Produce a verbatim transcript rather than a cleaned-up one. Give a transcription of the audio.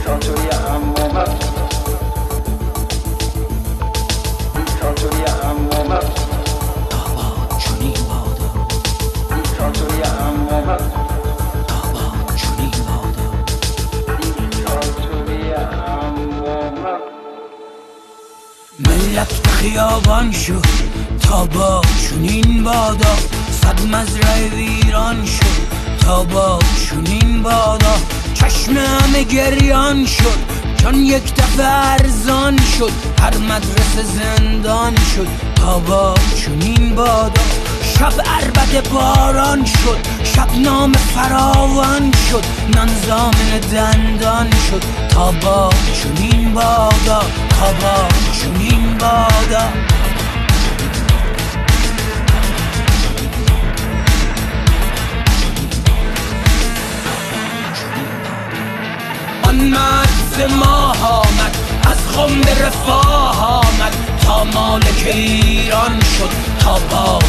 دیکتاتوری عمومت، دیکتاتوری عمومت، آباد چنین بادا، دیکتاتوری عمومت، آباد چنین بادا، دیکتاتوری عمومت. ملت به خیابان شد تا با چنین بادا، صد مزرعه ویران شد تا با چنین بادا، چشم همه گریان شد چون یک دفعه ارزان شد، هر مدرسه زندان شد تا با چنین بادا، شب عربده باران شد، شب نام فراوان شد، نان زامن دندان شد تا با چنین بادا، تا با چنین بادا. آن مرد ماه آمد از خم به رفاه آمد تا مالک ایران شد تا با